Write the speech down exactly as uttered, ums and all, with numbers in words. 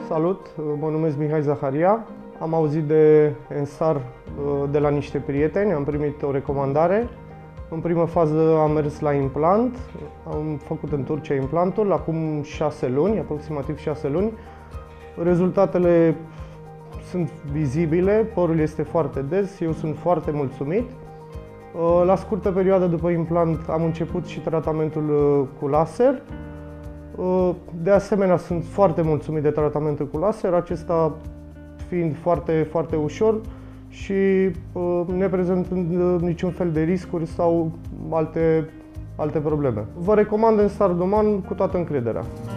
Salut, mă numesc Mihai Zaharia. Am auzit de Ensar de la niște prieteni, am primit o recomandare. În primă fază am mers la implant, am făcut în Turcia implantul acum șase luni, aproximativ șase luni. Rezultatele sunt vizibile, părul este foarte des, eu sunt foarte mulțumit. La scurtă perioadă după implant am început și tratamentul cu laser. De asemenea, sunt foarte mulțumit de tratamentul cu laser, acesta fiind foarte, foarte ușor și neprezentând niciun fel de riscuri sau alte, alte probleme. Vă recomand Ensar Doman cu toată încrederea.